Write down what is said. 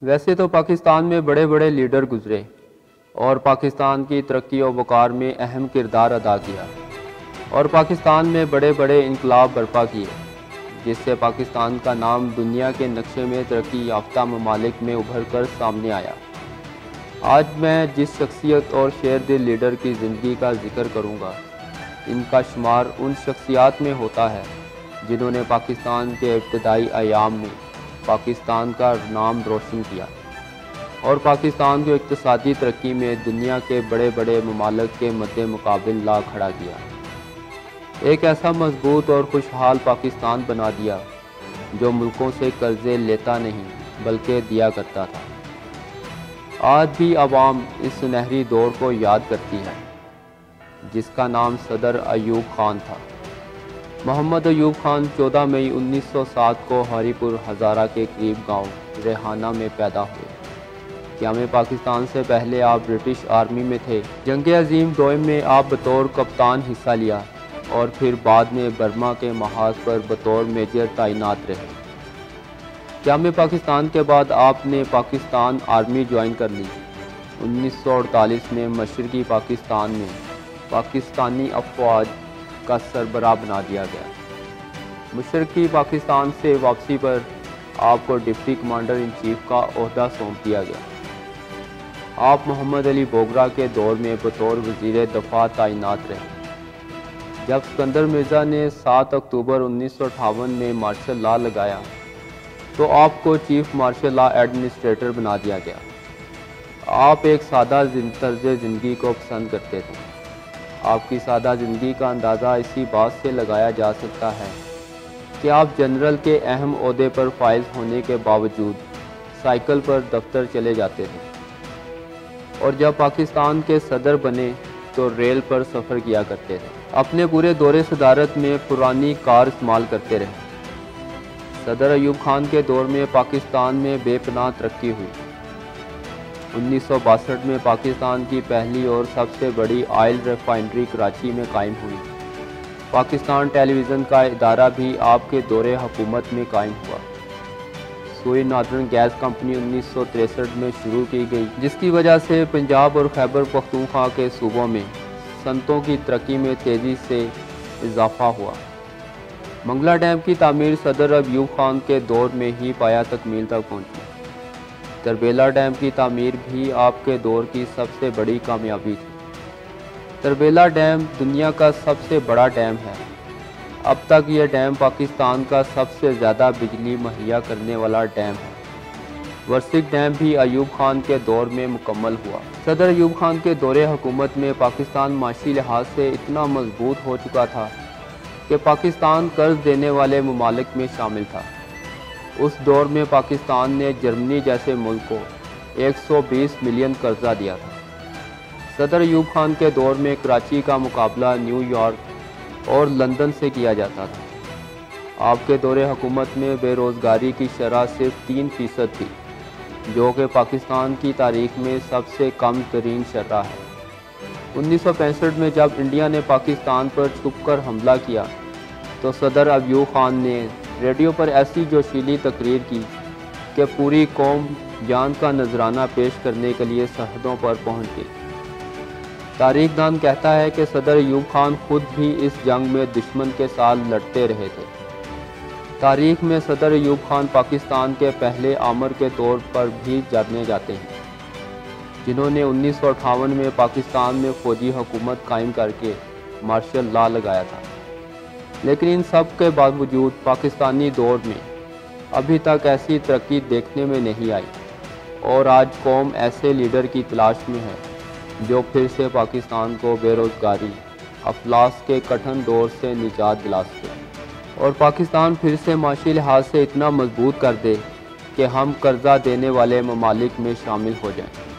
वैसे तो पाकिस्तान में बड़े बड़े लीडर गुजरे और पाकिस्तान की तरक्की और वक़ार में अहम किरदार अदा किया और पाकिस्तान में बड़े बड़े इनकलाब बर्पा किए, जिससे पाकिस्तान का नाम दुनिया के नक्शे में तरक्की याफ्ता ममालिक में उभर कर सामने आया। आज मैं जिस शख्सियत और शेर दिल लीडर की ज़िंदगी का जिक्र करूँगा, इनका शुमार उन शख्सियात में होता है जिन्होंने पाकिस्तान के इब्तदाई अयाम में पाकिस्तान का नाम रोशन किया और पाकिस्तान को इक़्तिसादी तरक्की में दुनिया के बड़े बड़े ममालिक के मद्दे मुकाबिल ला खड़ा किया। एक ऐसा मजबूत और खुशहाल पाकिस्तान बना दिया जो मुल्कों से कर्ज़े लेता नहीं बल्कि दिया करता था। आज भी आवाम इस सुनहरी दौर को याद करती है जिसका नाम सदर अयूब खान था। मोहम्मद अयूब खान 14 मई 1907 को हरीपुर हज़ारा के करीब गांव रेहाना में पैदा हुए। क़याम पाकिस्तान से पहले आप ब्रिटिश आर्मी में थे। जंग अज़ीम दोइम में आप बतौर कप्तान हिस्सा लिया और फिर बाद में बर्मा के महाज पर बतौर मेजर तैनात रहे। क़याम पाकिस्तान के बाद आपने पाकिस्तान आर्मी ज्वाइन कर ली। 1948 में मशरक़ी पाकिस्तान में पाकिस्तानी अफवाज का सरबराह बना दिया गया। मशरक़ी पाकिस्तान से वापसी पर आपको डिप्टी कमांडर इन चीफ का ओहदा सौंप दिया गया। आप मोहम्मद अली बोगरा के दौर में बतौर वज़ीर दफ़ा तैनात रहे। जब सिकंदर मिर्ज़ा ने 7 अक्टूबर 1958 में मार्शल लॉ लगाया तो आपको चीफ मार्शल लॉ एडमिनिस्ट्रेटर बना दिया गया। आप एक सादा तर्ज ज़िंदगी को पसंद करते थे। आपकी सादा ज़िंदगी का अंदाज़ा इसी बात से लगाया जा सकता है कि आप जनरल के अहम ओहदे पर फाइज होने के बावजूद साइकिल पर दफ्तर चले जाते थे और जब पाकिस्तान के सदर बने तो रेल पर सफ़र किया करते थे। अपने पूरे दौरे सदारत में पुरानी कार इस्तेमाल करते रहे। सदर अयूब खान के दौर में पाकिस्तान में बेपनाह तरक्की हुई। 1962 में पाकिस्तान की पहली और सबसे बड़ी ऑयल रिफाइनरी कराची में कायम हुई। पाकिस्तान टेलीविज़न का इदारा भी आपके दौरे हुकूमत में कायम हुआ। सोई नादरन गैस कंपनी 1963 में शुरू की गई, जिसकी वजह से पंजाब और खैबर पख्तूनख्वा के सूबों में सनतों की तरक्की में तेज़ी से इजाफा हुआ। मंगला डैम की तामीर सदर अयूब खान के दौर में ही पाया तकमील तक पहुंची। तरबेला डैम की तामीर भी आपके दौर की सबसे बड़ी कामयाबी थी। तरबेला डैम दुनिया का सबसे बड़ा डैम है। अब तक यह डैम पाकिस्तान का सबसे ज़्यादा बिजली मुहैया करने वाला डैम है। वर्सिक डैम भी अयूब खान के दौर में मुकम्मल हुआ। सदर अयूब खान के दौरे हुकूमत में पाकिस्तान माशी लिहाज से इतना मजबूत हो चुका था कि पाकिस्तान कर्ज देने वाले ममालिक में शामिल था। उस दौर में पाकिस्तान ने जर्मनी जैसे मुल्क को 120 मिलियन कर्जा दिया था। सदर अयूब खान के दौर में कराची का मुकाबला न्यूयॉर्क और लंदन से किया जाता था। आपके दौरे हुकूमत में बेरोज़गारी की शरह सिर्फ 3% थी, जो कि पाकिस्तान की तारीख में सबसे कम तरीन शरह है। 1965 में जब इंडिया ने पाकिस्तान पर छुपकर हमला किया तो सदर अयूब खान ने रेडियो पर ऐसी जोशीली तकरीर की कि पूरी कौम जान का नजराना पेश करने के लिए सरहदों पर पहुंच गई। तारीखदान कहता है कि सदर अयूब खान खुद भी इस जंग में दुश्मन के साथ लड़ते रहे थे। तारीख में सदर अयूब खान पाकिस्तान के पहले आमर के तौर पर भी जाने जाते हैं, जिन्होंने 1958 में पाकिस्तान में फ़ौजी हुकूमत कायम करके मार्शल लॉ लगाया था। लेकिन इन सब के बावजूद पाकिस्तानी दौर में अभी तक ऐसी तरक्की देखने में नहीं आई और आज कौम ऐसे लीडर की तलाश में है जो फिर से पाकिस्तान को बेरोज़गारी अफलास के कठिन दौर से निजात दिला सके और पाकिस्तान फिर से माशी लिहाज से इतना मजबूत कर दे कि हम कर्जा देने वाले ममालिक में शामिल हो जाएं।